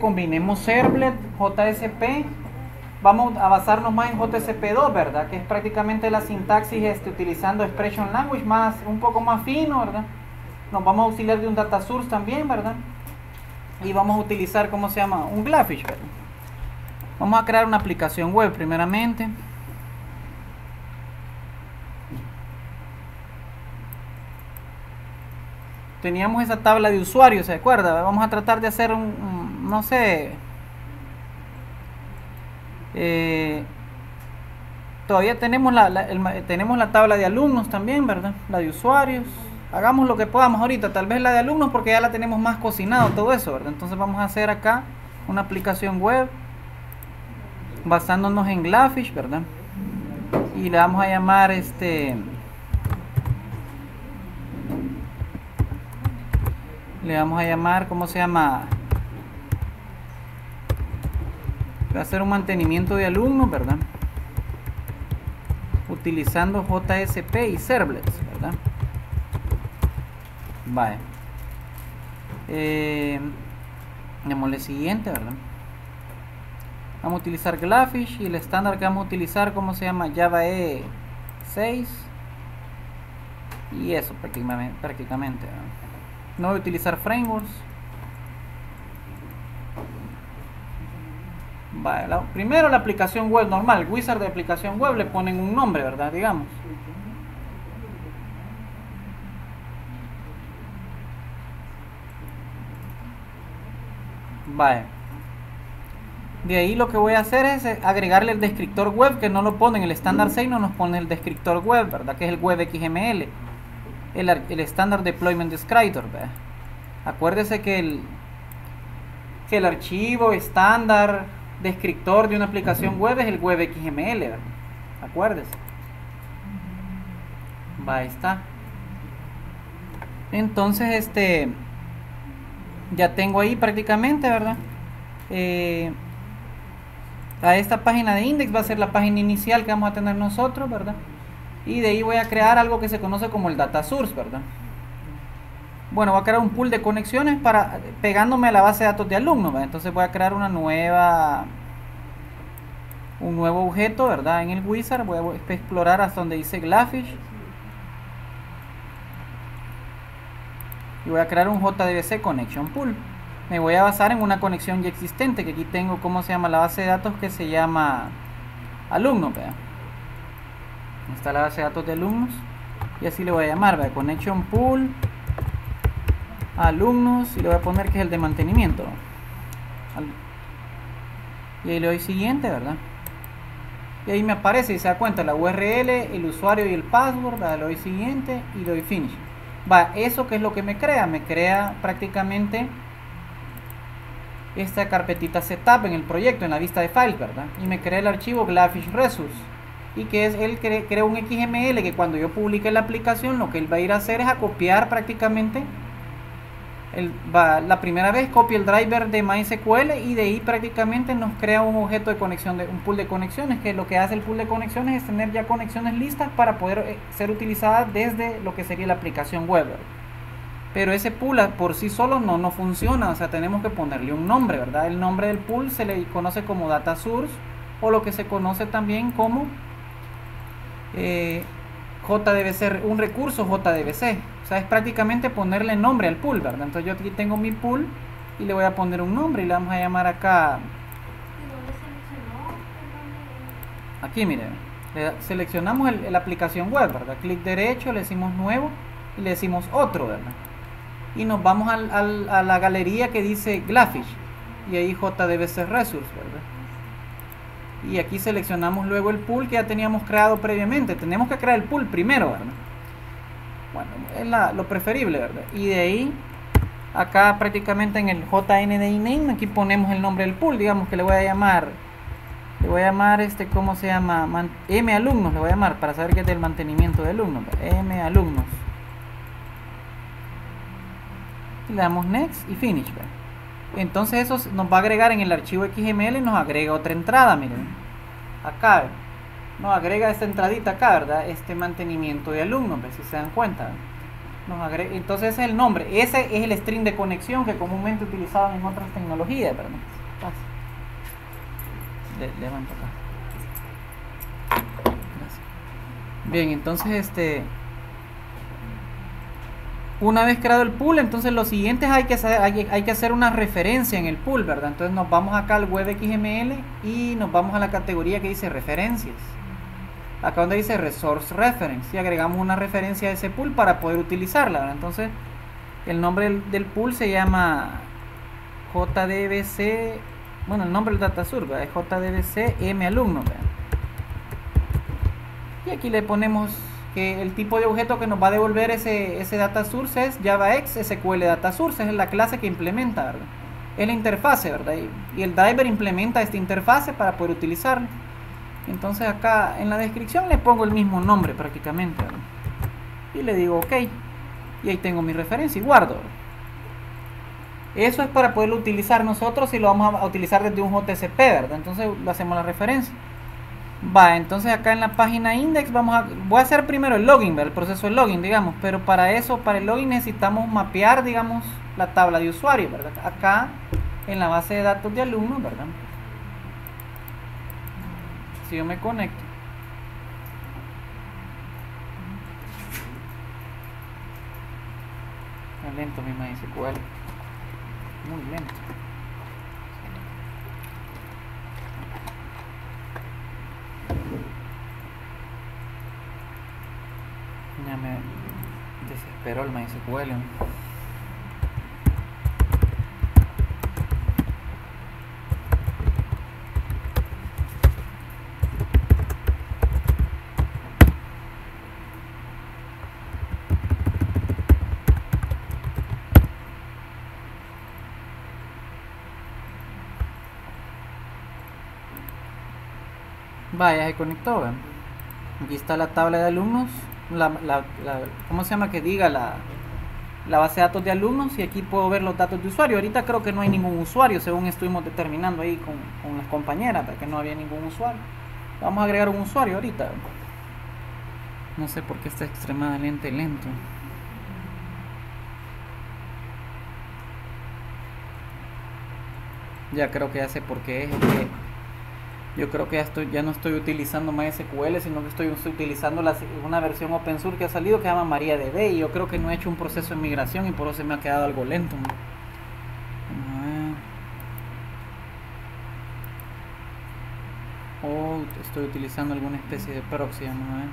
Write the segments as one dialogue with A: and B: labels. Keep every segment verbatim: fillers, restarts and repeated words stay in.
A: combinemos Servlet, J S P. Vamos a basarnos más en J S P dos, ¿verdad? Que es prácticamente la sintaxis este, utilizando Expression Language más, un poco más fino, ¿verdad? Nos vamos a auxiliar de un data source también, ¿verdad? Y vamos a utilizar, ¿cómo se llama? Un GlaFish, ¿verdad? Vamos a crear una aplicación web primeramente. Teníamos esa tabla de usuarios, ¿se acuerda? Vamos a tratar de hacer un, un no sé... Eh, todavía tenemos la, la, el, tenemos la tabla de alumnos también, ¿verdad? La de usuarios. Hagamos lo que podamos ahorita, tal vez la de alumnos porque ya la tenemos más cocinado todo eso, ¿verdad? Entonces vamos a hacer acá una aplicación web basándonos en GlaFish, ¿verdad? Y le vamos a llamar este le vamos a llamar, ¿cómo se llama? Va a hacer un mantenimiento de alumnos, ¿verdad? Utilizando J S P y Servlets, ¿verdad? Vale. Eh, Démosle siguiente, ¿verdad? Vamos a utilizar GlaFish y el estándar que vamos a utilizar, ¿cómo se llama? Java E seis. Y eso prácticamente, prácticamente ¿verdad? No voy a utilizar frameworks. Vale, la, primero la aplicación web normal, el wizard de aplicación web le ponen un nombre, ¿verdad? Digamos. Vale. De ahí lo que voy a hacer es agregarle el descriptor web que no lo pone en el estándar seis, no nos pone el descriptor web, ¿verdad? Que es el web X M L. El, el estándar deployment descriptor, ¿verdad? Acuérdese que el, que el archivo estándar descriptor de una aplicación web es el web X M L, ¿verdad? Acuérdese. Va, ahí está. Entonces, este ya tengo ahí prácticamente, ¿verdad? Eh, a esta página de index va a ser la página inicial que vamos a tener nosotros, ¿verdad? Y de ahí voy a crear algo que se conoce como el data source, ¿verdad? Bueno, voy a crear un pool de conexiones para pegándome a la base de datos de alumnos, ¿verdad? Entonces voy a crear una nueva un nuevo objeto, ¿verdad? En el wizard voy a explorar hasta donde dice GlaFish y voy a crear un J D B C connection pool. Me voy a basar en una conexión ya existente, que aquí tengo, ¿cómo se llama? La base de datos que se llama alumnos, ¿verdad? Está la base de datos de alumnos y así le voy a llamar, ¿verdad? Connection pool alumnos y le voy a poner que es el de mantenimiento y ahí le doy siguiente, ¿verdad? Y ahí me aparece y se da cuenta la U R L, el usuario y el password, ¿verdad? Le doy siguiente y le doy finish. Va, eso que es lo que me crea, me crea prácticamente esta carpetita setup en el proyecto, en la vista de files, ¿verdad? Y me crea el archivo GlaFish resource y que es él cre crea un X M L que cuando yo publique la aplicación lo que él va a ir a hacer es a copiar prácticamente el, va, la primera vez copia el driver de MySQL y de ahí prácticamente nos crea un objeto de conexión, de un pool de conexiones, que lo que hace el pool de conexiones es tener ya conexiones listas para poder eh, ser utilizadas desde lo que sería la aplicación web, ¿verdad? Pero ese pool por sí solo no, no funciona, o sea, tenemos que ponerle un nombre, ¿verdad? El nombre del pool se le conoce como data source o lo que se conoce también como eh, J D B C, un recurso J D B C. O sea, es prácticamente ponerle nombre al pool, ¿verdad? Entonces yo aquí tengo mi pool y le voy a poner un nombre y le vamos a llamar acá. Aquí, miren, le seleccionamos el, la aplicación web, ¿verdad? Clic derecho, le decimos nuevo y le decimos otro, ¿verdad? Y nos vamos al, al, a la galería que dice GlaFish y ahí J D B C Resource, ¿verdad? Y aquí seleccionamos luego el pool que ya teníamos creado previamente. Tenemos que crear el pool primero, ¿verdad? Bueno, es la, lo preferible, ¿verdad? Y de ahí, acá prácticamente en el J N D I name, aquí ponemos el nombre del pool, digamos que le voy a llamar, le voy a llamar este, ¿cómo se llama? Man, M alumnos, le voy a llamar, para saber que es del mantenimiento de alumnos, ¿verdad? M alumnos. Y le damos next y finish, ¿verdad? Entonces eso nos va a agregar en el archivo X M L, nos agrega otra entrada, miren, acá, ¿verdad? Nos agrega esta entradita acá, ¿verdad? Este mantenimiento de alumnos, ¿ves? Si se dan cuenta, ¿verdad? nos agrega, entonces ese es el nombre, ese es el string de conexión que comúnmente utilizaban en otras tecnologías, ¿verdad? Le, levanto acá. Gracias. Bien, entonces este una vez creado el pool, entonces lo siguiente es hay que hacer, hay, hay que hacer una referencia en el pool, ¿verdad? Entonces nos vamos acá al web X M L y nos vamos a la categoría que dice referencias. Acá donde dice resource reference y agregamos una referencia a ese pool para poder utilizarla, ¿verdad? Entonces el nombre del, del pool se llama J D B C, bueno, el nombre del data source, ¿verdad? Es J D B C M alumno, ¿verdad? Y aquí le ponemos que el tipo de objeto que nos va a devolver ese, ese data source es JavaX S Q L data source, es la clase que implementa, ¿verdad? Es la interfase, ¿verdad? Y, y el driver implementa esta interfase para poder utilizarlo. Entonces acá en la descripción le pongo el mismo nombre prácticamente, ¿verdad? Y le digo ok, y ahí tengo mi referencia y guardo, ¿verdad? Eso es para poderlo utilizar nosotros y lo vamos a utilizar desde un J S P, ¿verdad? Entonces lo hacemos la referencia. Va, entonces acá en la página index vamos a, voy a hacer primero el login, ¿verdad? El proceso de login, digamos, pero para eso, para el login necesitamos mapear, digamos, la tabla de usuario, ¿verdad? Acá en la base de datos de alumnos, ¿verdad? Si yo me conecto, es lento mi MySQL, muy lento. Ya me desesperó el MySQL. Vaya, se conectó, ¿verdad? Aquí está la tabla de alumnos. La, la, la, ¿Cómo se llama? Que diga la, la base de datos de alumnos, y aquí puedo ver los datos de usuario. Ahorita creo que no hay ningún usuario, según estuvimos determinando ahí con, con las compañeras, que no había ningún usuario. Vamos a agregar un usuario ahorita. No sé por qué está extremadamente lento. Ya creo que ya sé por qué es. Es que yo creo que ya, estoy, ya no estoy utilizando MySQL, sino que estoy, estoy utilizando la, una versión open source que ha salido que se llama MariaDB, y yo creo que no he hecho un proceso de migración y por eso se me ha quedado algo lento. O estoy utilizando alguna especie de proxy, vamos a ver.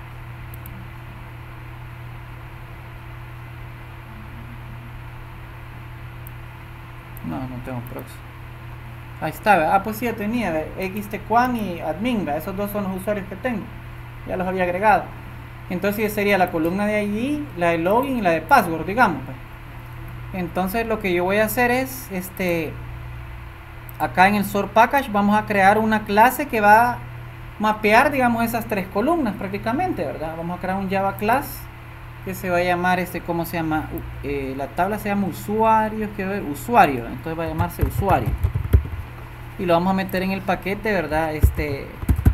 A: No, no tengo proxy. Ahí está, ah, pues sí, ya tenía X T Quan y admin, ¿verdad? Esos dos son los usuarios que tengo, ya los había agregado. Entonces sería la columna de I D, la de login y la de password, digamos, pues. Entonces lo que yo voy a hacer es, este, acá en el source package vamos a crear una clase que va a mapear, digamos, esas tres columnas prácticamente, ¿verdad? Vamos a crear un Java class que se va a llamar, este, ¿cómo se llama? Eh, la tabla se llama usuarios, quiero ver, usuario, entonces va a llamarse usuario. Y lo vamos a meter en el paquete, ¿verdad? Este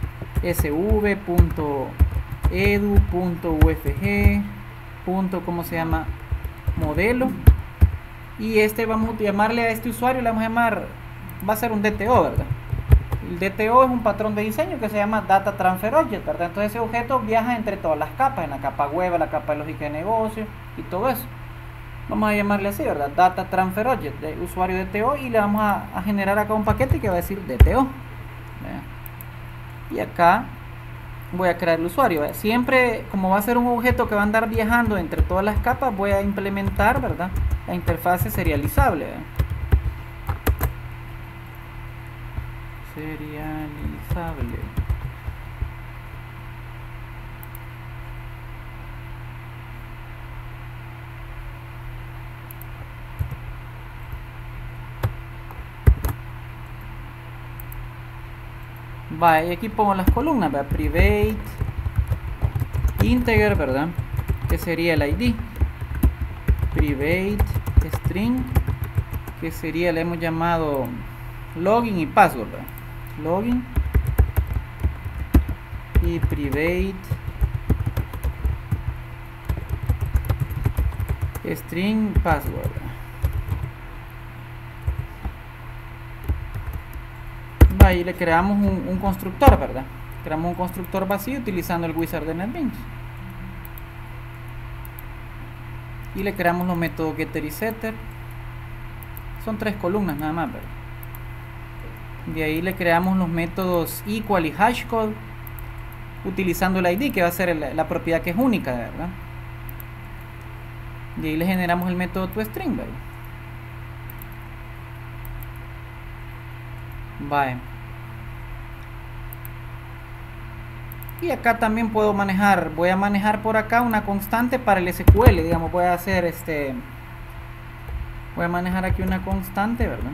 A: sv.edu.ufg. ¿Cómo se llama? Modelo. Y este vamos a llamarle a este usuario, le vamos a llamar, va a ser un D T O, ¿verdad? El D T O es un patrón de diseño que se llama Data Transfer Object, ¿verdad? Entonces ese objeto viaja entre todas las capas, en la capa web, la capa de lógica de negocio y todo eso. Vamos a llamarle así, ¿verdad? Data Transfer Object, de usuario D T O, y le vamos a, a generar acá un paquete que va a decir D T O. ¿Verdad? Y acá voy a crear el usuario, ¿verdad? Siempre, como va a ser un objeto que va a andar viajando entre todas las capas, voy a implementar, ¿verdad?, la interfase serializable, ¿verdad? Serializable. Va, y aquí pongo las columnas, ¿verdad? Private integer, ¿verdad? Que sería el I D. Private string, que sería, le hemos llamado login y password, ¿verdad? Login y private string password. Ahí le creamos un, un constructor, ¿verdad? Creamos un constructor vacío utilizando el wizard de NetBeans. Y le creamos los métodos getter y setter. Son tres columnas nada más, ¿verdad? De ahí le creamos los métodos equal y hashcode utilizando el I D, que va a ser la, la propiedad que es única, ¿verdad? De ahí le generamos el método toString, ¿verdad? Vale. Y acá también puedo manejar, voy a manejar por acá una constante para el S Q L, digamos, voy a hacer este, voy a manejar aquí una constante, ¿verdad?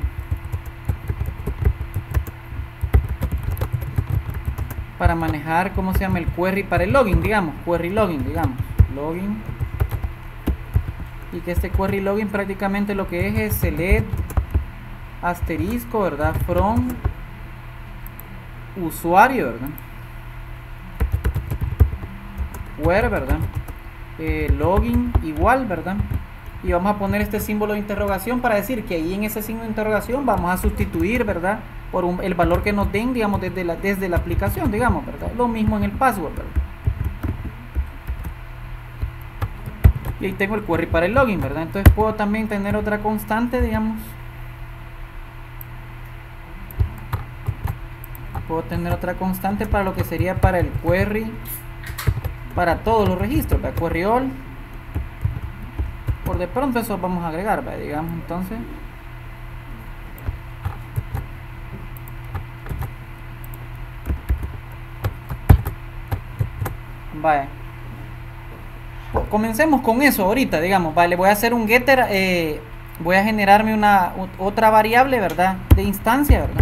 A: Para manejar, ¿cómo se llama? El query para el login, digamos, query login, digamos, login. Y que este query login prácticamente lo que es es select asterisco, ¿verdad? From usuario, ¿verdad? Where, ¿verdad? Eh, login igual, ¿verdad? Y vamos a poner este símbolo de interrogación para decir que ahí en ese signo de interrogación vamos a sustituir, ¿verdad? Por un, el valor que nos den, digamos, desde la, desde la aplicación, digamos, ¿verdad? Lo mismo en el password, ¿verdad? Y ahí tengo el query para el login, ¿verdad? Entonces puedo también tener otra constante, digamos. Puedo tener otra constante para lo que sería para el query para todos los registros, ¿verdad? Query all. Por de pronto eso vamos a agregar, ¿verdad? Digamos entonces. Vale. Comencemos con eso ahorita, digamos. Vale, voy a hacer un getter. Eh, voy a generarme una otra variable, ¿verdad? De instancia, ¿verdad?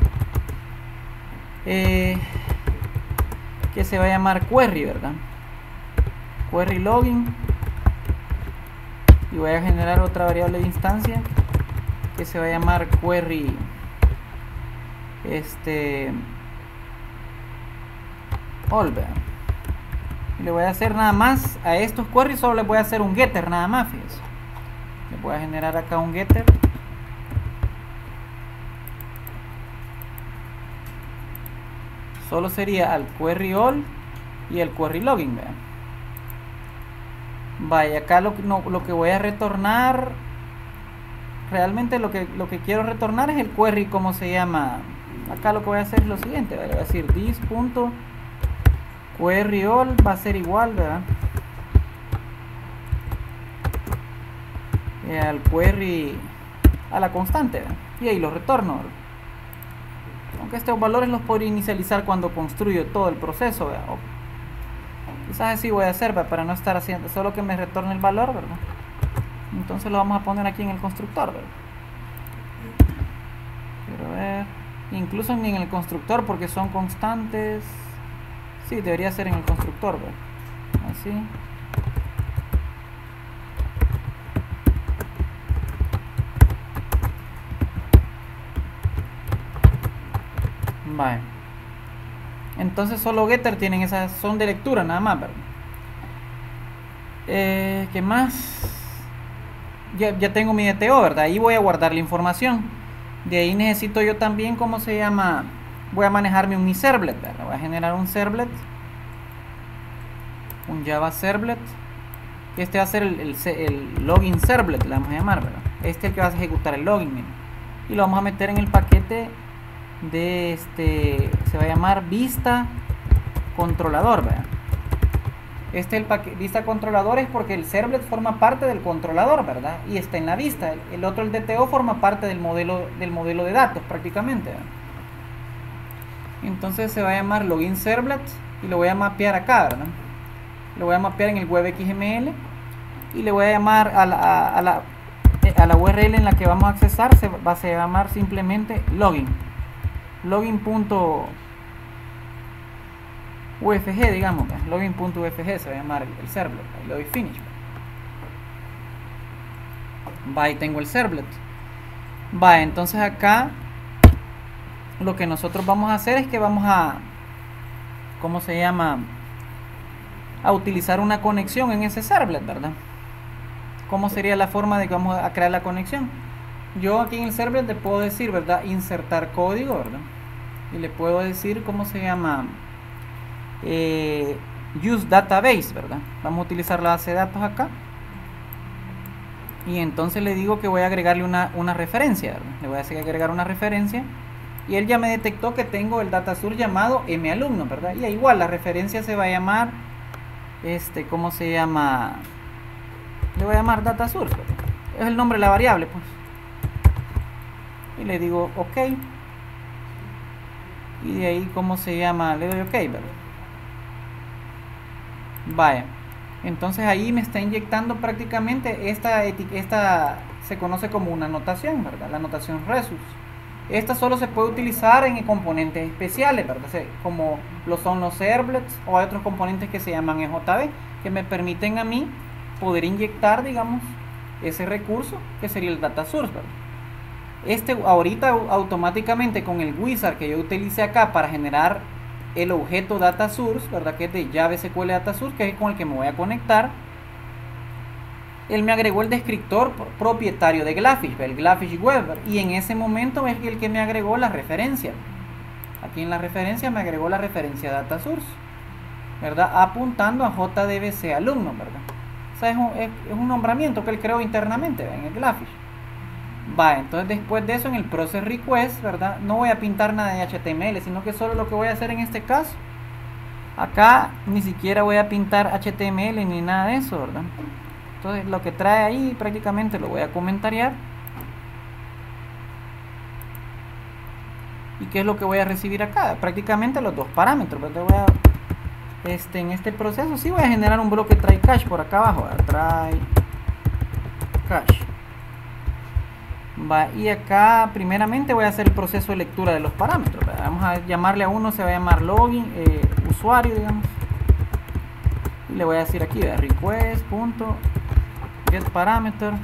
A: Eh, que se va a llamar query, ¿verdad? Query login. Y voy a generar otra variable de instancia que se va a llamar query este all, ¿verdad? Le voy a hacer nada más a estos queries, solo les voy a hacer un getter nada más, fíjense. Le voy a generar acá un getter. Solo sería al query all y el query login, vean. Vaya, acá lo, no, lo que voy a retornar, realmente lo que, lo que quiero retornar es el query, como se llama. Acá lo que voy a hacer es lo siguiente, ¿vale? Voy a decir this punto query all va a ser igual, ¿verdad? Eh, al query, a la constante, ¿verdad? Y ahí lo retorno, ¿verdad? Aunque estos valores los podría inicializar cuando construyo todo el proceso, ¿verdad? O quizás así voy a hacer, ¿verdad? Para no estar haciendo solo que me retorne el valor, ¿verdad? Entonces lo vamos a poner aquí en el constructor, ¿verdad? Quiero ver, incluso ni en el constructor porque son constantes. Sí, debería ser en el constructor, ¿verdad? Así. Vale. Entonces solo getter tienen esas, son de lectura nada más, ¿verdad? Eh, ¿Qué más? Ya, ya tengo mi D T O, ¿verdad? Ahí voy a guardar la información. De ahí necesito yo también, ¿cómo se llama? Voy a manejarme un servlet, ¿verdad? Voy a generar un servlet, un Java servlet. Este va a ser el, el, el login servlet, le vamos a llamar, ¿verdad? Este es el que va a ejecutar el login, ¿verdad? Y lo vamos a meter en el paquete de este, se va a llamar vista controlador, ¿verdad? Este es el paquete vista controlador, es porque el servlet forma parte del controlador, ¿verdad? Y está en la vista. El, el otro, el D T O, forma parte del modelo, del modelo de datos prácticamente, ¿verdad? Entonces se va a llamar login servlet y lo voy a mapear acá, ¿verdad? Lo voy a mapear en el web X M L y le voy a llamar a la, a, a la, a la U R L en la que vamos a accesar, se va a llamar simplemente login. Login.ufg, digamos, login.ufg se va a llamar el servlet. Ahí le doy finish. Va, ahí tengo el servlet. Va, entonces acá lo que nosotros vamos a hacer es que vamos a, ¿cómo se llama? A utilizar una conexión en ese servlet, ¿verdad? ¿cómo sería la forma de que vamos a crear la conexión? Yo aquí en el server le puedo decir, ¿verdad? Insertar código, ¿verdad? Y le puedo decir, ¿cómo se llama? Eh, use database, ¿verdad? Vamos a utilizar la base de datos acá. Y entonces le digo que voy a agregarle una, una referencia, ¿verdad? Le voy a hacer agregar una referencia. Y él ya me detectó que tengo el data source llamado malumno, ¿verdad? Y igual la referencia se va a llamar, este, ¿cómo se llama? Le voy a llamar data source, ¿verdad? Es el nombre de la variable, pues. Y le digo OK. Y de ahí, ¿cómo se llama? Le doy OK, ¿verdad? Vaya. Entonces ahí me está inyectando prácticamente esta esta se conoce como una anotación, ¿verdad? La anotación resus. Esta solo se puede utilizar en componentes especiales, ¿verdad? Como lo son los servlets, o hay otros componentes que se llaman E J B, que me permiten a mí poder inyectar, digamos, ese recurso que sería el data source, ¿verdad? Este ahorita automáticamente con el wizard que yo utilicé acá para generar el objeto data source, ¿verdad? Que es de Java S Q L data source, que es con el que me voy a conectar. Él me agregó el descriptor propietario de Glafish, el Glafish Web, y en ese momento es el que me agregó la referencia. Aquí en la referencia me agregó la referencia data source, ¿verdad? Apuntando a J D B C alumno, ¿verdad? O sea, es un, es, es un nombramiento que él creó internamente, ¿verdad? En el Glafish. Va, entonces después de eso en el process request, ¿verdad? No voy a pintar nada de H T M L, sino que solo lo que voy a hacer en este caso, acá ni siquiera voy a pintar H T M L ni nada de eso, ¿verdad? Entonces lo que trae ahí prácticamente lo voy a comentariar. ¿Y qué es lo que voy a recibir acá? Prácticamente los dos parámetros, ¿verdad? Voy a, este, en este proceso sí voy a generar un bloque try cache por acá abajo, ¿verdad? Try cache. Va, y acá primeramente voy a hacer el proceso de lectura de los parámetros, ¿verdad? Vamos a llamarle a uno, se va a llamar login, eh, usuario, digamos, y le voy a decir aquí, ¿verdad? Request.getParameter,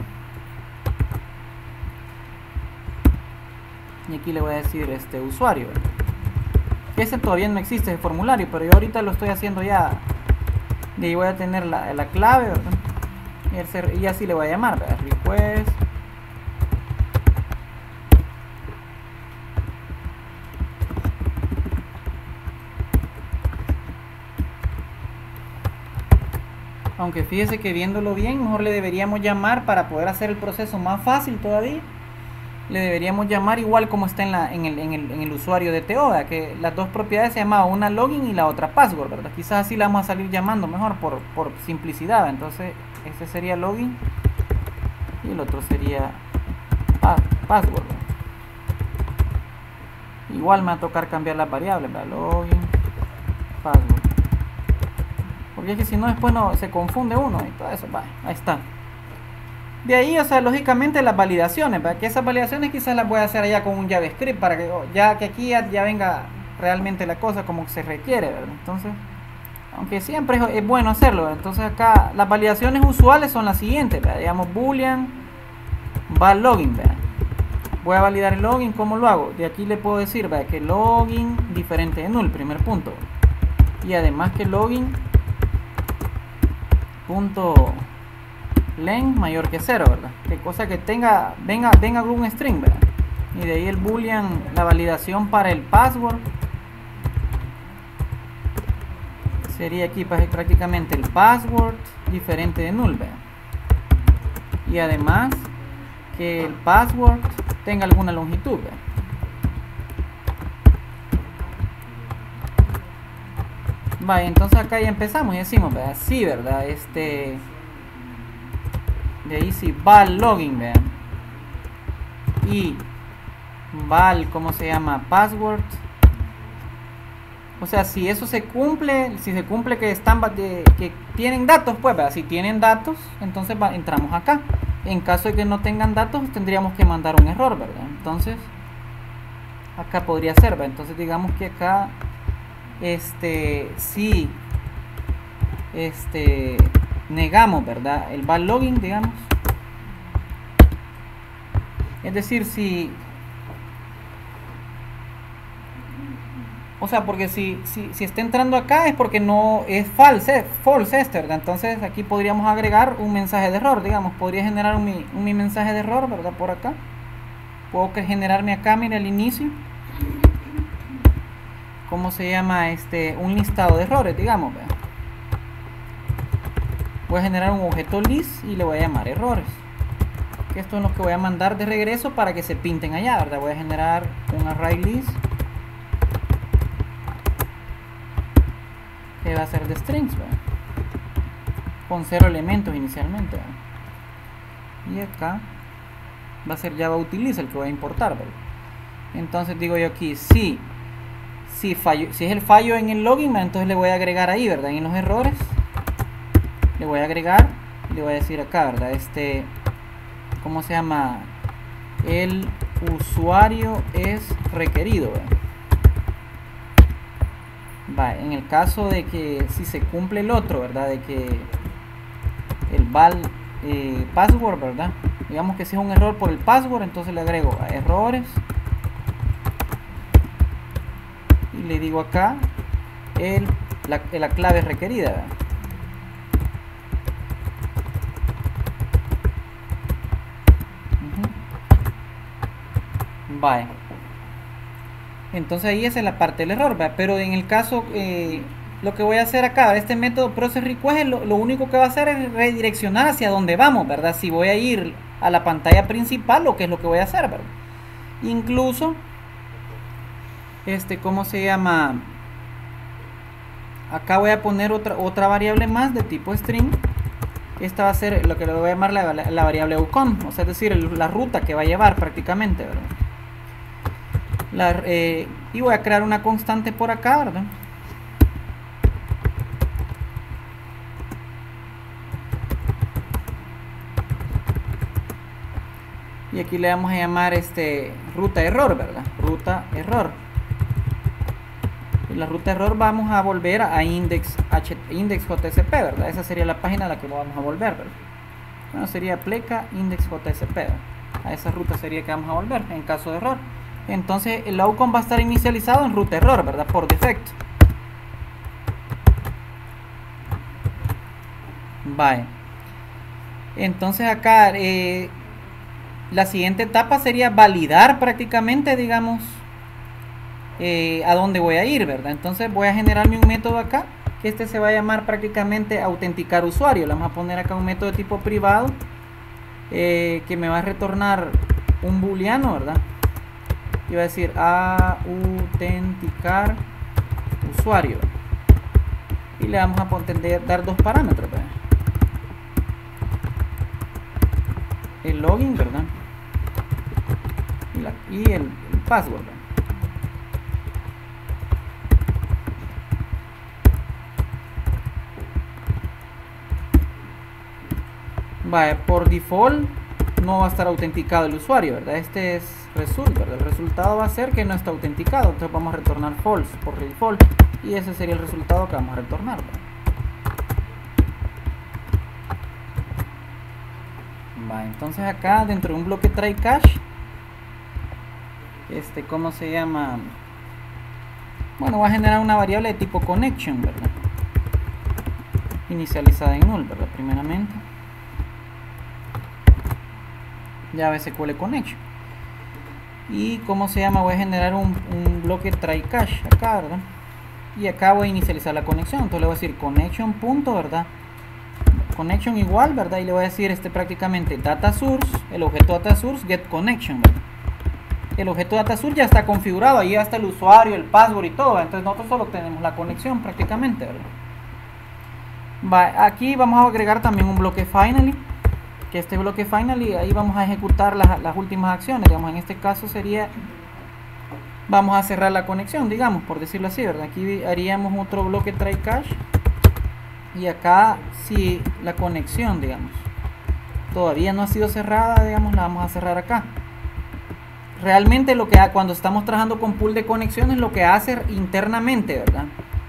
A: y aquí le voy a decir este usuario, ¿verdad? Ese todavía no existe ese formulario, pero yo ahorita lo estoy haciendo ya. De ahí voy a tener la, la clave, ¿verdad? Y, el, y así le voy a llamar, ¿verdad? Request aunque fíjese que viéndolo bien, mejor le deberíamos llamar, para poder hacer el proceso más fácil todavía, le deberíamos llamar igual como está en, la, en, el, en, el, en el usuario de T O, ¿verdad? Que las dos propiedades se llamaban una login y la otra password, ¿verdad? Quizás así la vamos a salir llamando mejor por, por simplicidad. Entonces este sería login y el otro sería pa password, ¿verdad? Igual me va a tocar cambiar las variables, ¿verdad? Login, password. Porque es que si no después no se confunde uno y todo eso. Va, ahí está. De ahí, o sea, lógicamente las validaciones, ¿verdad? Que esas validaciones quizás las voy a hacer allá con un JavaScript para que oh, ya que aquí ya, ya venga realmente la cosa como se requiere, ¿verdad? Entonces, aunque siempre es, es bueno hacerlo, ¿verdad? Entonces acá las validaciones usuales son las siguientes, ¿verdad? Digamos boolean val login, ¿verdad? Voy a validar el login, ¿cómo lo hago? De aquí le puedo decir, ¿verdad? Que login diferente de null, primer punto, ¿verdad? Y además que login punto len mayor que cero, ¿verdad? Que cosa que tenga, venga, venga algún string, ¿verdad? Y de ahí el boolean, la validación para el password sería aquí prácticamente el password diferente de null, ¿verdad? Y además que el password tenga alguna longitud, ¿verdad? Vale, entonces acá ya empezamos y decimos, ¿verdad? Sí, ¿verdad? Este, de ahí sí, val login, ¿verdad? Y val, ¿cómo se llama? Password. O sea, si eso se cumple, si se cumple que están de, que tienen datos, pues, ¿verdad? Si tienen datos, entonces va, entramos acá. En caso de que no tengan datos, tendríamos que mandar un error, ¿verdad? Entonces, acá podría ser, ¿verdad? Entonces digamos que acá este si este negamos, ¿verdad? El val login, digamos, es decir, si O sea, porque si, si, si está entrando acá es porque no es false, false este, ¿verdad? Entonces aquí podríamos agregar un mensaje de error, digamos, podría generar un, un, mi mensaje de error, ¿verdad? Por acá. Puedo que generarme acá, mire, al inicio. ¿Cómo se llama? Este, un listado de errores, digamos, ¿verdad? Voy a generar un objeto list y le voy a llamar errores. Que esto es lo que voy a mandar de regreso para que se pinten allá, ¿verdad? Voy a generar un array list que va a ser de strings, ¿verdad? Con cero elementos inicialmente, ¿verdad? Y acá va a ser Java utiliza el que voy a importar, ¿verdad? Entonces digo yo aquí, si, si, fallo, si es el fallo en el login, entonces le voy a agregar ahí, ¿verdad? En los errores le voy a agregar, le voy a decir acá, ¿verdad? Este, ¿cómo se llama? El usuario es requerido, ¿verdad? Va, en el caso de que si se cumple el otro, ¿verdad? De que el val eh, password, ¿verdad? Digamos que si es un error por el password, entonces le agrego a errores y le digo acá el, la, la clave requerida, ¿verdad? Uh-huh. Vale. Entonces ahí esa es la parte del error, ¿verdad? Pero en el caso, eh, lo que voy a hacer acá, este método process request, lo, lo único que va a hacer es redireccionar hacia donde vamos, ¿verdad? Si voy a ir a la pantalla principal, lo que es lo que voy a hacer, ¿verdad? Incluso, este, ¿cómo se llama? Acá voy a poner otra, otra variable más de tipo string. Esta va a ser lo que le voy a llamar la, la, la variable outcome, o sea, es decir, el, la ruta que va a llevar prácticamente, ¿verdad? La, eh, y voy a crear una constante por acá, ¿verdad? Y aquí le vamos a llamar este ruta error, ¿verdad? Ruta error. Y la ruta error vamos a volver a index, index.jsp, ¿verdad? Esa sería la página a la que vamos a volver, ¿verdad? Bueno, sería pleca index.jsp, ¿verdad? A esa ruta sería que vamos a volver en caso de error. Entonces el outcome va a estar inicializado en ruta error, ¿verdad? Por defecto. Vale. Entonces acá eh, la siguiente etapa sería validar prácticamente, digamos, eh, a dónde voy a ir, ¿verdad? Entonces voy a generarme un método acá, que este se va a llamar prácticamente autenticar usuario. Le vamos a poner acá un método de tipo privado eh, que me va a retornar un booleano, ¿verdad? Y va a decir autenticar usuario y le vamos a poner, dar dos parámetros, ¿verdad? El login, ¿verdad? Y, la, y el, el password, ¿verdad? Vale, por default no va a estar autenticado el usuario, ¿verdad? Este es result, ¿verdad? El resultado va a ser que no está autenticado, entonces vamos a retornar false por default y ese sería el resultado que vamos a retornar, ¿verdad? Va, entonces acá dentro de un bloque try catch, este, ¿cómo se llama? Bueno, va a generar una variable de tipo connection, ¿verdad? Inicializada en null, ¿verdad? Primeramente Java S Q L connection. Y ¿cómo se llama? Voy a generar un, un bloque try catch acá, ¿verdad? Y acá voy a inicializar la conexión. Entonces le voy a decir connection punto, ¿verdad? Connection igual, ¿verdad? Y le voy a decir este prácticamente data source, el objeto data source get connection, ¿verdad? El objeto data source ya está configurado, ahí está el usuario, el password y todo. Entonces nosotros solo tenemos la conexión prácticamente, ¿verdad? Va, aquí vamos a agregar también un bloque finally, que este bloque finally, ahí vamos a ejecutar las, las últimas acciones. Digamos, en este caso sería, vamos a cerrar la conexión, digamos, por decirlo así, ¿verdad? Aquí haríamos otro bloque try catch y acá si la conexión, digamos, todavía no ha sido cerrada, digamos, la vamos a cerrar acá. Realmente lo que cuando estamos trabajando con pool de conexiones, lo que hace internamente, ¿verdad?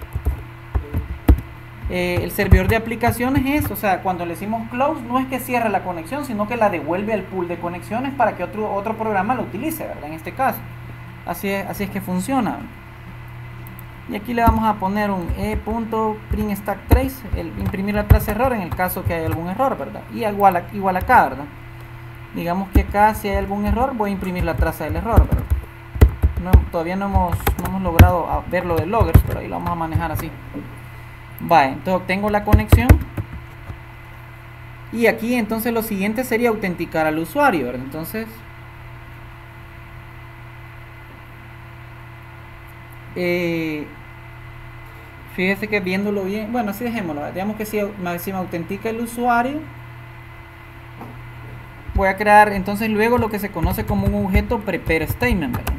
A: Eh, el servidor de aplicaciones es, o sea, cuando le decimos close, no es que cierre la conexión, sino que la devuelve al pool de conexiones para que otro, otro programa lo utilice, ¿verdad? En este caso, así es, así es que funciona. Y aquí le vamos a poner un e.printStackTrace, el imprimir la clase error en el caso que haya algún error, ¿verdad? Y igual, a, igual acá, ¿verdad? Digamos que acá si hay algún error voy a imprimir la traza del error, ¿verdad? No, todavía no hemos, no hemos logrado ver lo de loggers, pero ahí lo vamos a manejar así. Vale, entonces obtengo la conexión. Y aquí entonces lo siguiente sería autenticar al usuario, ¿verdad? Entonces eh, fíjese que viéndolo bien, bueno, así dejémoslo, ¿verdad? Digamos que si, si me autentica el usuario, voy a crear entonces luego lo que se conoce como un objeto prepare statement, ¿verdad?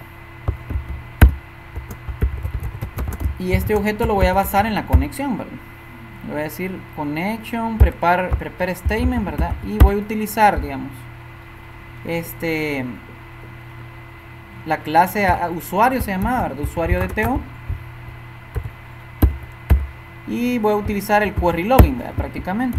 A: Y este objeto lo voy a basar en la conexión, ¿verdad? Le voy a decir connection prepare, prepare statement, ¿verdad? Y voy a utilizar, digamos, este la clase a, a usuario se llama, ¿verdad? Usuario de T O. Y voy a utilizar el query login, ¿verdad? Prácticamente.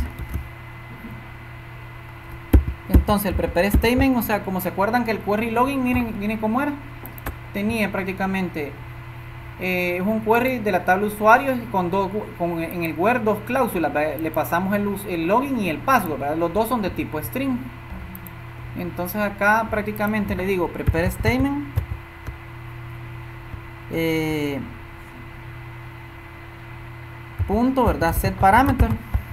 A: Entonces el prepare statement, o sea, como se acuerdan que el query login, miren, miren cómo era. Tenía prácticamente eh, un query de la tabla usuario con dos, con, en el where dos cláusulas, ¿verdad? Le pasamos el, el login y el password, ¿verdad? Los dos son de tipo string. Entonces acá prácticamente le digo prepare statement eh, punto, ¿verdad? Set parameter.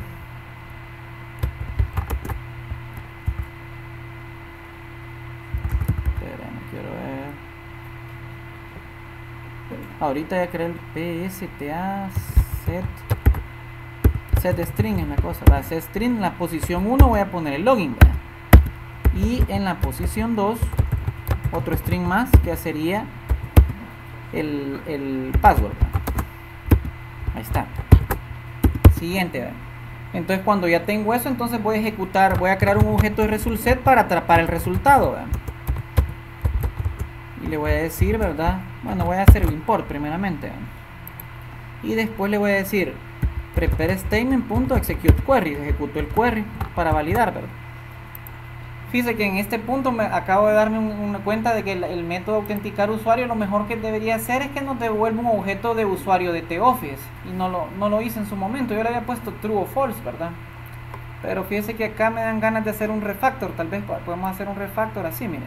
A: Ahorita ya creé el psta set set string en la cosa, ¿verdad? Set string en la posición uno voy a poner el login, ¿verdad? Y en la posición dos otro string más que sería el, el password, ¿verdad? Ahí está. Siguiente, ¿verdad? Entonces cuando ya tengo eso, entonces voy a ejecutar, voy a crear un objeto de result set para atrapar el resultado, ¿verdad? Y le voy a decir, ¿verdad? Bueno, voy a hacer el import primeramente, ¿verdad? Y después le voy a decir prepare statement.execute query, ejecuto el query para validar, ¿verdad? Fíjese que en este punto me acabo de darme un, una cuenta de que el, el método autenticar usuario lo mejor que debería hacer es que nos devuelva un objeto de usuario de TOffice, y no lo, no lo hice en su momento. Yo le había puesto true o false, ¿verdad? Pero fíjese que acá me dan ganas de hacer un refactor. Tal vez podemos hacer un refactor así, miren.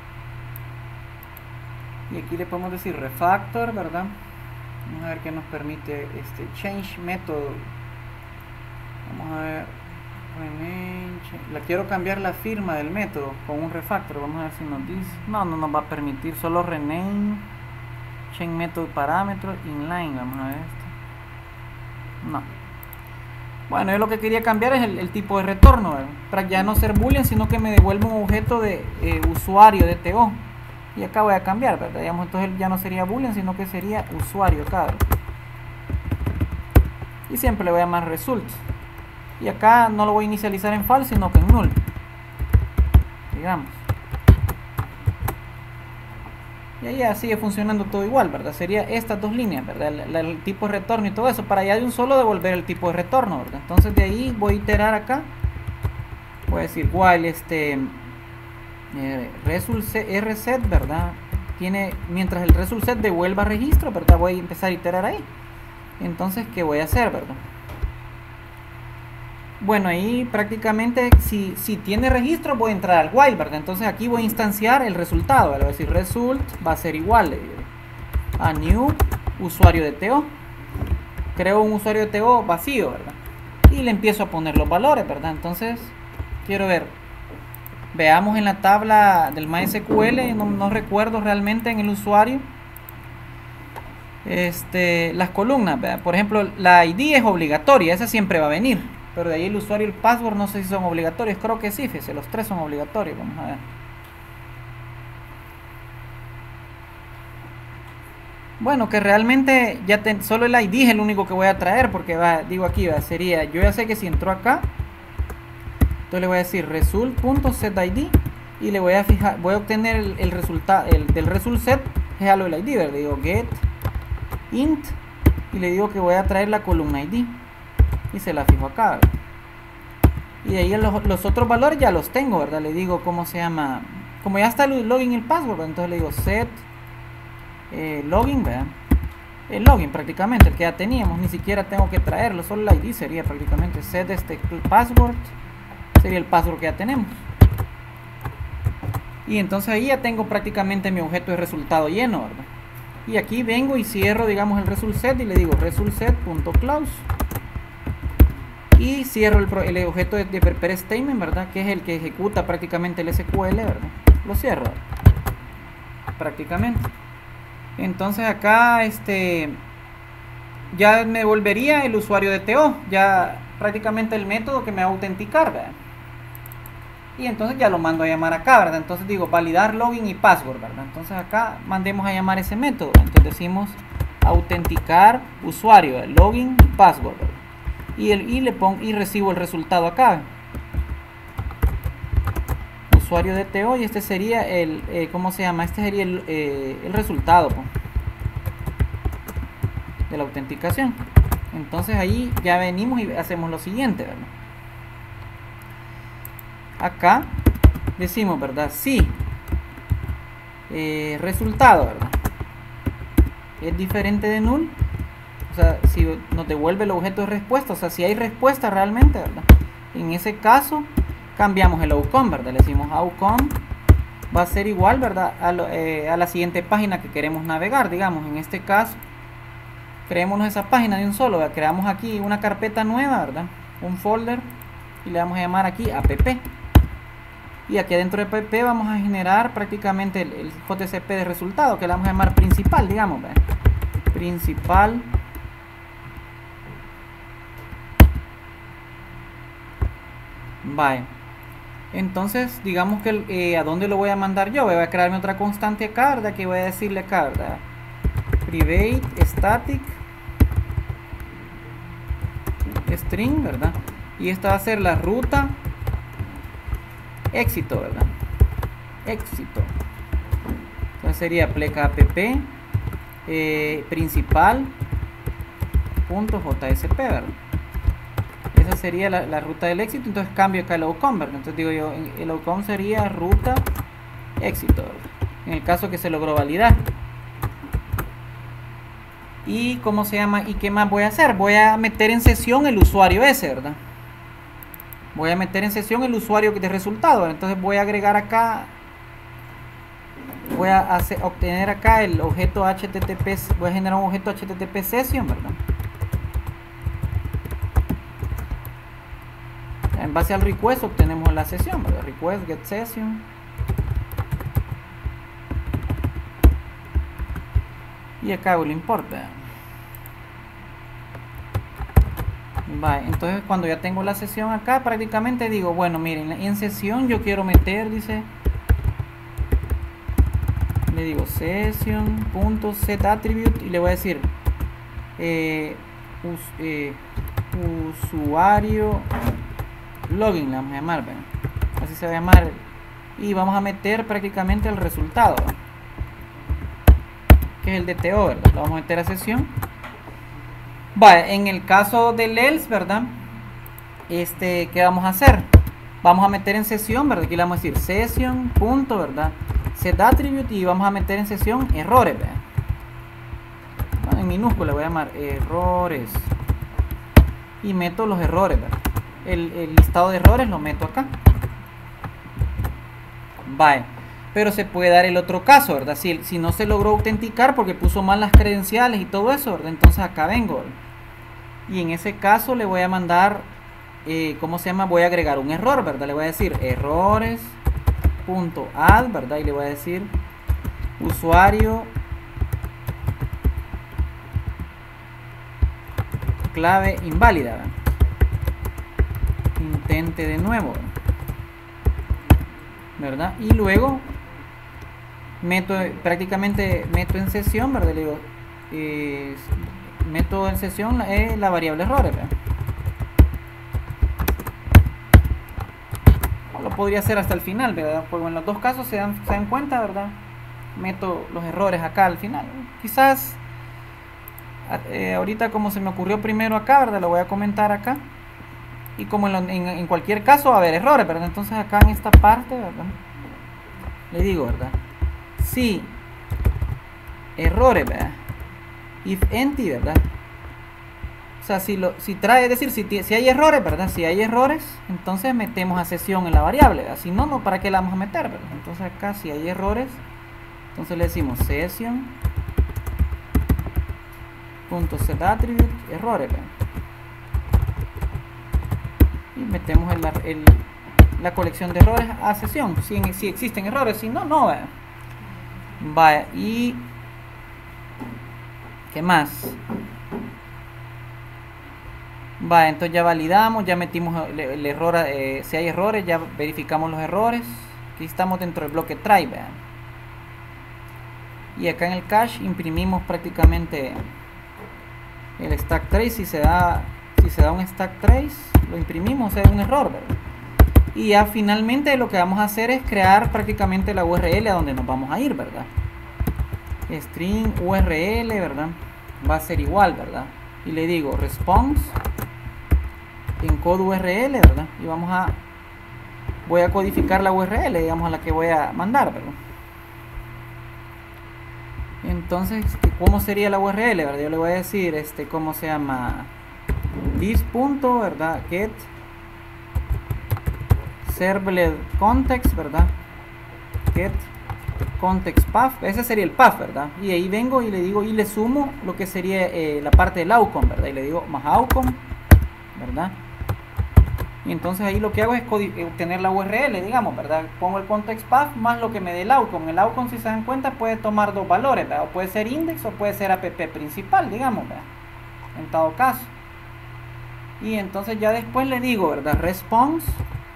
A: Y aquí le podemos decir refactor, ¿verdad? Vamos a ver qué nos permite este change method. Vamos a ver. La quiero cambiar la firma del método con un refactor. Vamos a ver si nos dice. No, no nos va a permitir. Solo rename change method parámetro inline. Vamos a ver esto. No. Bueno, yo lo que quería cambiar es el, el tipo de retorno, ¿verdad? Para ya no ser boolean, sino que me devuelva un objeto de eh, usuario de T O. Y acá voy a cambiar, ¿verdad? Digamos, entonces ya no sería boolean, sino que sería usuario acá, ¿verdad? Y siempre le voy a llamar result. Y acá no lo voy a inicializar en false, sino que en null, digamos. Y ahí ya sigue funcionando todo igual, ¿verdad? Sería estas dos líneas, ¿verdad? El, el, el tipo de retorno y todo eso, para ya de un solo devolver el tipo de retorno, ¿verdad? Entonces de ahí voy a iterar acá. Voy a decir while este eh, result rset, ¿verdad? Tiene, mientras el result set devuelva registro, ¿verdad? Voy a empezar a iterar ahí. Entonces, ¿qué voy a hacer, verdad? Bueno, ahí prácticamente si, si tiene registro voy a entrar al while, ¿verdad? Entonces aquí voy a instanciar el resultado, ¿verdad? Voy a decir result va a ser igual a new usuario de T O. Creo un usuario de T O vacío, ¿verdad? Y le empiezo a poner los valores, ¿verdad? Entonces quiero ver, veamos en la tabla del MySQL, no, no recuerdo realmente en el usuario este, las columnas, ¿verdad? Por ejemplo, la I D es obligatoria, esa siempre va a venir. Pero de ahí el usuario y el password no sé si son obligatorios. Creo que sí, fíjese, los tres son obligatorios. Vamos a ver. Bueno, que realmente ya ten, solo el I D es el único que voy a traer. Porque va, digo aquí, va, sería, yo ya sé que si entró acá, entonces le voy a decir result.setID y le voy a fijar, voy a obtener el, el resultado el, del result set, es algo del I D, ¿verdad? Le digo get int y le digo que voy a traer la columna I D. Y se la fijo acá, ¿verdad? Y de ahí los, los otros valores ya los tengo, ¿verdad? Le digo cómo se llama. Como ya está el login y el password, ¿verdad? Entonces le digo set eh, login, ¿verdad? el login prácticamente, el que ya teníamos, ni siquiera tengo que traerlo, solo el I D sería prácticamente set este password, sería el password que ya tenemos. Y entonces ahí ya tengo prácticamente mi objeto de resultado lleno, ¿verdad? Y aquí vengo y cierro, digamos, el result set y le digo result set.close y cierro el, el objeto de, de prepare statement, ¿verdad? Que es el que ejecuta prácticamente el S Q L, ¿verdad? Lo cierro, ¿verdad? Prácticamente. Entonces acá este ya me volvería el usuario de T O, ya prácticamente el método que me va a autenticar, ¿verdad? Y entonces ya lo mando a llamar acá, ¿verdad? Entonces digo validar login y password, ¿verdad? Entonces acá mandemos a llamar ese método. Entonces decimos autenticar usuario, ¿verdad? Login y password, ¿verdad? Y, el, y le pongo y recibo el resultado acá. Usuario de T O y este sería el, eh, ¿cómo se llama? Este sería el, eh, el resultado, pues, de la autenticación. Entonces ahí ya venimos y hacemos lo siguiente, ¿verdad? Acá decimos, ¿verdad? Si eh, resultado, ¿verdad? Es diferente de null, o sea, si nos devuelve el objeto de respuesta, o sea, si hay respuesta realmente, ¿verdad? En ese caso cambiamos el outcome, ¿verdad? Le decimos outcome va a ser igual, ¿verdad? A, lo, eh, a la siguiente página que queremos navegar, digamos, en este caso creémonos esa página de un solo, ¿verdad? Creamos aquí una carpeta nueva, ¿verdad? Un folder y le vamos a llamar aquí app. Y aquí dentro de app vamos a generar prácticamente el, el J C P de resultado, que le vamos a llamar principal, digamos, ¿verdad? Principal. Vale. Entonces, digamos que eh, a dónde lo voy a mandar yo. Voy a crearme otra constante acá, ¿verdad? Que voy a decirle acá, ¿verdad? Private static string, ¿verdad? Y esta va a ser la ruta éxito, ¿verdad? Éxito. Entonces sería pleca app eh, principal punto jsp, ¿verdad? Esa sería la, la ruta del éxito. Entonces cambio acá el outcome, ¿verdad? Entonces digo yo, el outcome sería ruta éxito, ¿verdad? En el caso que se logró validar. Y cómo se llama y qué más voy a hacer, voy a meter en sesión el usuario ese, ¿verdad? Voy a meter en sesión el usuario de resultado, ¿verdad? Entonces voy a agregar acá, voy a hacer, obtener acá el objeto H T T P, voy a generar un objeto H T T P session, ¿verdad? En base al request obtenemos la sesión, ¿verdad? Request get session. Y acá hago el import, ¿verdad? Vale, entonces cuando ya tengo la sesión acá, prácticamente digo, bueno, miren, en sesión yo quiero meter, dice, le digo session.setAttribute y le voy a decir eh, us, eh, usuario login, le vamos a llamar, ¿verdad? Así se va a llamar, y vamos a meter prácticamente el resultado, ¿verdad? Que es el de T O, ¿verdad? Lo vamos a meter a sesión. Vale, en el caso del else, ¿verdad? Este, ¿qué vamos a hacer? Vamos a meter en sesión, ¿verdad? Aquí le vamos a decir session, punto, ¿verdad? Set attribute y vamos a meter en sesión errores, ¿verdad? Bueno, en minúscula voy a llamar errores. Y meto los errores, ¿verdad? El, el listado de errores lo meto acá. Vale. Pero se puede dar el otro caso, ¿verdad? Si, si no se logró autenticar porque puso mal las credenciales y todo eso, ¿verdad? Entonces acá vengo, ¿verdad? Y en ese caso le voy a mandar, eh, ¿cómo se llama? Voy a agregar un error, ¿verdad? Le voy a decir errores.add, ¿verdad? Y le voy a decir usuario clave inválida, ¿verdad? Intente de nuevo, ¿verdad? Y luego meto prácticamente meto en sesión, ¿verdad? Le digo eh, meto en sesión eh, la variable errores, ¿verdad? Lo podría hacer hasta el final, ¿verdad? Porque en los dos casos se dan, se dan cuenta, ¿verdad? Meto los errores acá al final. Quizás eh, ahorita como se me ocurrió primero acá, ¿verdad? Lo voy a comentar acá. Y como en, lo, en, en cualquier caso va a haber errores, ¿verdad? Entonces acá en esta parte, ¿verdad? Le digo, ¿verdad? Sí, errores, ¿verdad? if empty, ¿verdad? O sea, si, lo, si trae, es decir, si, si hay errores, ¿verdad? Si hay errores, entonces metemos a sesión en la variable, ¿verdad? Si no, no, ¿para qué la vamos a meter, ¿verdad? Entonces acá si hay errores, entonces le decimos session punto set attribute errores, ¿verdad? Y metemos el, el, la colección de errores a sesión, si, si existen errores, si no, no, ¿verdad? Vaya, y ¿qué más? Va, entonces ya validamos, ya metimos el, el error, eh, si hay errores, ya verificamos los errores. Aquí estamos dentro del bloque try, vean. Y acá en el cache imprimimos prácticamente el stack trace. Si se da, si se da un stack trace, lo imprimimos, es un error, ¿verdad? Y ya finalmente lo que vamos a hacer es crear prácticamente la U R L a donde nos vamos a ir, ¿verdad? String U R L, ¿verdad? Va a ser igual, ¿verdad? Y le digo response encode U R L, ¿verdad? Y vamos a voy a codificar la U R L, digamos, a la que voy a mandar, ¿verdad? Entonces, ¿cómo sería la U R L, verdad? Yo le voy a decir, este, ¿cómo se llama? This punto, ¿verdad? Get servlet context, ¿verdad? Get context path, ese sería el path, ¿verdad? Y ahí vengo y le digo, y le sumo lo que sería eh, la parte del outcome, ¿verdad? Y le digo más outcome, ¿verdad? Y entonces ahí lo que hago es obtener la U R L, digamos, ¿verdad? Pongo el context path más lo que me dé el outcome. El outcome, si se dan cuenta, puede tomar dos valores, ¿verdad? O puede ser index o puede ser app principal, digamos, ¿verdad? En todo caso. Y entonces ya después le digo, ¿verdad? Response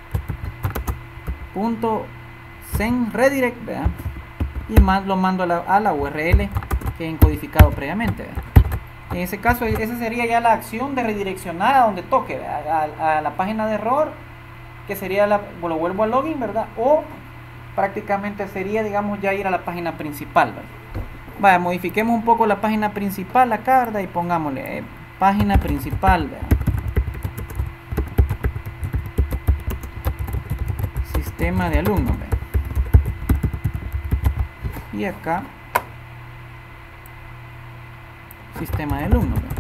A: punto send redirect, ¿verdad? Y más lo mando a la, a la U R L que he encodificado previamente, ¿verdad? En ese caso, esa sería ya la acción de redireccionar a donde toque, a, a, a la página de error, que sería la, lo vuelvo a login, ¿verdad? O prácticamente sería, digamos, ya ir a la página principal, ¿verdad? Vaya, modifiquemos un poco la página principal acá, ¿verdad? Y pongámosle eh, página principal, ¿verdad? Sistema de alumnos, ¿verdad? Y acá sistema de alumnos, ¿verdad?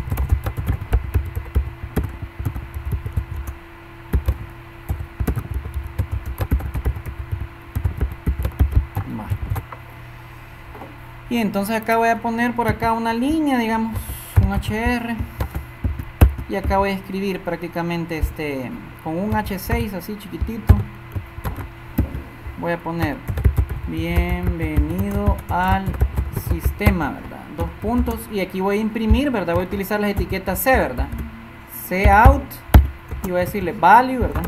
A: Y entonces acá voy a poner por acá una línea, digamos, un H R, y acá voy a escribir prácticamente este con un H seis así chiquitito. Voy a poner bienvenido al sistema, ¿verdad? Dos puntos, y aquí voy a imprimir, ¿verdad? Voy a utilizar las etiquetas C, ¿verdad? C out, y voy a decirle value, ¿verdad?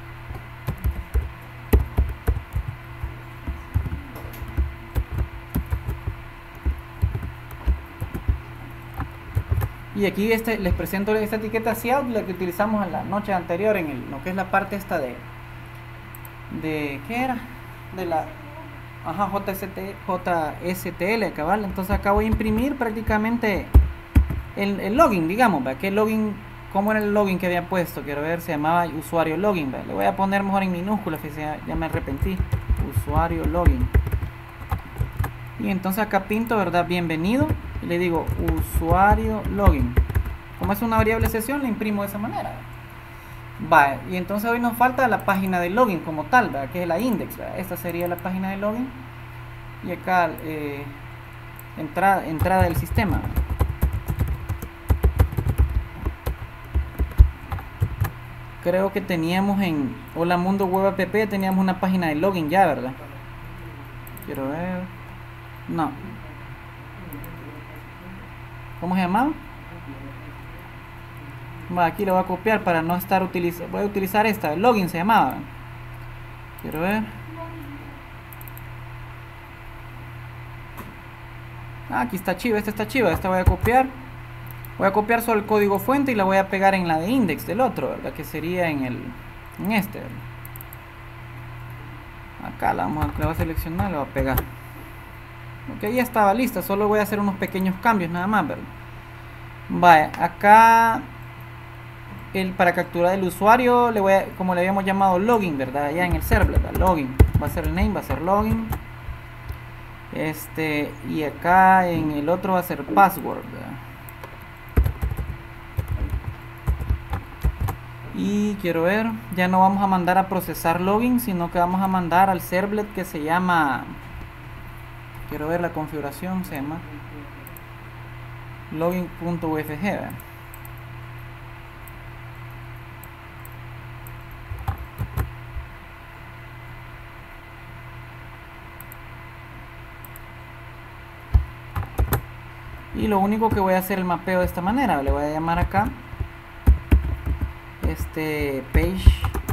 A: Y aquí este, les presento esta etiqueta C out, la que utilizamos en la noche anterior en el, lo que es la parte esta de de ¿qué era? De la Ajá, J S T L, cabal. Entonces acá voy a imprimir prácticamente el, el login, digamos, ¿verdad? ¿Qué login? ¿Cómo era el login que había puesto? Quiero ver, se llamaba usuario login, ¿verdad? Le voy a poner mejor en minúsculas, ya, ya me arrepentí. Usuario login. Y entonces acá pinto, ¿verdad? Bienvenido. Y le digo usuario login. Como es una variable sesión, le imprimo de esa manera. Vale, y entonces hoy nos falta la página de login como tal, ¿verdad? Que es la index, ¿verdad? Esta sería la página de login. Y acá eh, entrada, entrada del sistema. Creo que teníamos en Hola Mundo Web App, teníamos una página de login ya, ¿verdad? Quiero ver. No. ¿Cómo se llamaba? Va, aquí lo voy a copiar para no estar utilizando. Voy a utilizar esta, el login se llamaba. Quiero ver. Ah, aquí está chiva, esta está chiva, esta voy a copiar. Voy a copiar solo el código fuente y la voy a pegar en la de index del otro, ¿verdad? Que sería en el en este, ¿verdad? Acá la vamos a, la voy a seleccionar, la voy a pegar. Ok, ya estaba lista, solo voy a hacer unos pequeños cambios nada más, ¿verdad? Vaya, acá el, para capturar el usuario, le voy a, como le habíamos llamado login, ¿verdad? Ya en el server, ¿verdad? Login, va a ser el name, va a ser login. Este, y acá en el otro va a ser password, ¿verdad? Y quiero ver, ya no vamos a mandar a procesar login, sino que vamos a mandar al servlet que se llama, quiero ver la configuración, se llama login.ufg, ¿verdad? Y lo único que voy a hacer el mapeo de esta manera, le voy a llamar acá este page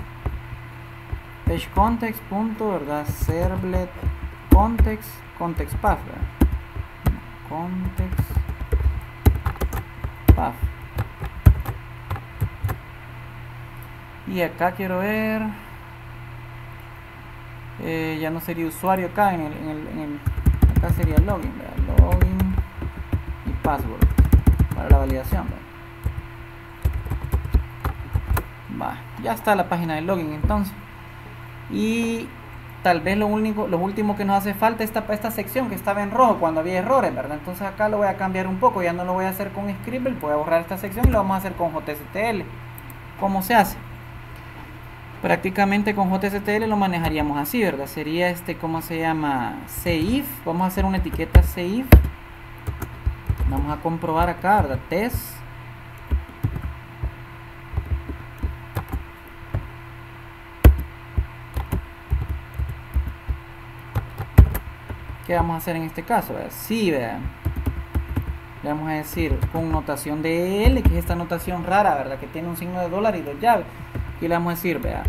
A: page context punto, verdad, servlet context context path, ¿verdad? Context path. Y acá quiero ver, eh, ya no sería usuario acá, en el, en el, en el acá sería login, ¿verdad? Login y password para la validación, ¿verdad? Va, ya está la página de login entonces. Y tal vez lo único, lo último que nos hace falta es esta, esta sección que estaba en rojo cuando había errores, ¿verdad? Entonces acá lo voy a cambiar un poco, ya no lo voy a hacer con Scribble, voy a borrar esta sección y lo vamos a hacer con J S T L. ¿Cómo se hace? Prácticamente con J S T L lo manejaríamos así, ¿verdad? Sería este, ¿cómo se llama? Cif, vamos a hacer una etiqueta Cif. Vamos a comprobar acá, ¿verdad? Test. ¿Qué vamos a hacer en este caso? Sí, vean. Le vamos a decir con notación de L, que es esta notación rara, ¿verdad? Que tiene un signo de dólar y dos llaves. Aquí le vamos a decir, vea,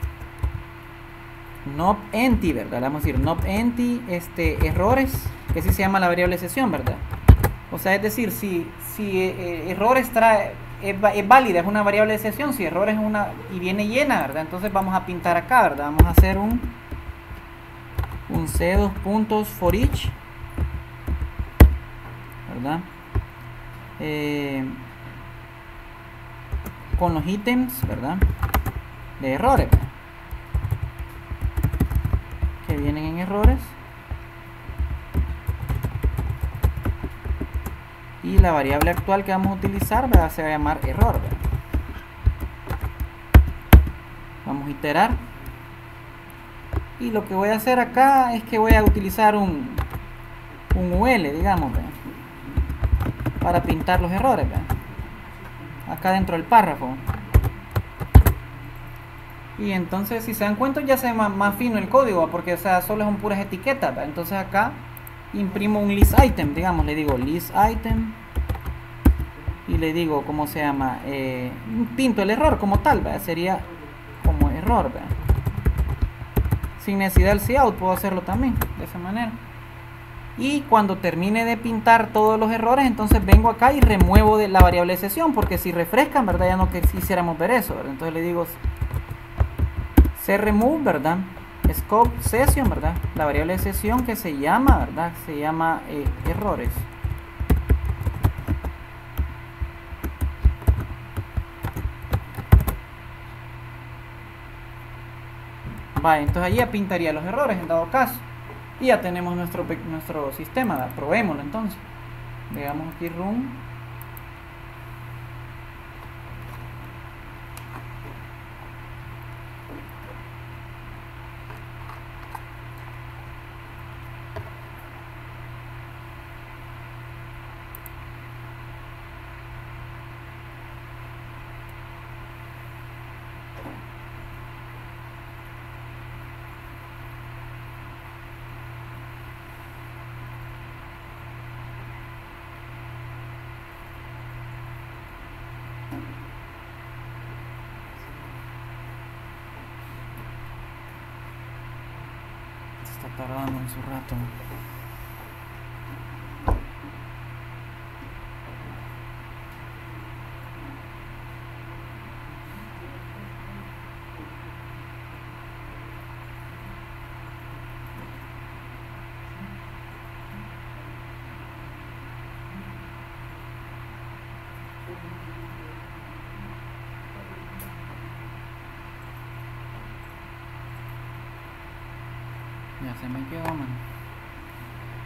A: not empty, ¿verdad? Le vamos a decir not empty, este, errores, que así se llama la variable sesión, ¿verdad? O sea, es decir, si, si eh, errores trae, es, es válida, es una variable de sesión, si errores es una, y viene llena, ¿verdad? Entonces vamos a pintar acá, ¿verdad? Vamos a hacer un, un C dos puntos for each, ¿verdad? Eh, con los ítems, ¿verdad? De errores, ¿verdad? Que vienen en errores. Y la variable actual que vamos a utilizar, ¿verdad? Se va a llamar error, ¿verdad? Vamos a iterar. Y lo que voy a hacer acá es que voy a utilizar un, un U L, digamos, ¿verdad? Para pintar los errores, ¿verdad? Acá dentro del párrafo. Y entonces, si se dan cuenta, ya se ve más, más fino el código, porque, o sea, solo son puras etiquetas, ¿verdad? Entonces acá imprimo un list item, digamos, le digo list item y le digo, ¿cómo se llama? Eh, pinto el error como tal, ¿verdad? Sería como error, ¿verdad? Sin necesidad del cout puedo hacerlo también de esa manera. Y cuando termine de pintar todos los errores, entonces vengo acá y remuevo de la variable de sesión, porque si refrescan, ¿verdad? Ya no quisiéramos ver eso, ¿verdad? Entonces le digo cremove, ¿verdad? Scope session, ¿verdad? La variable de sesión que se llama, ¿verdad? Se llama eh, errores. Vale, entonces ahí ya pintaría los errores en dado caso. Y ya tenemos nuestro, nuestro sistema, ¿verdad? Probémoslo entonces. Veamos aquí run. Está tardando en su rato. Ya se me quedó, man.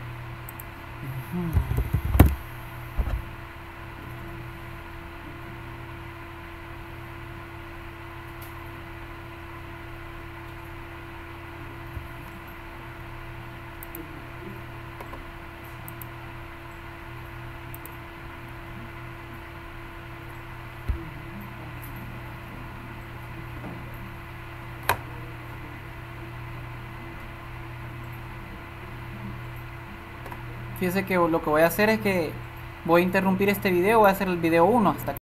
A: Fíjese que lo que voy a hacer es que voy a interrumpir este video, voy a hacer el video uno hasta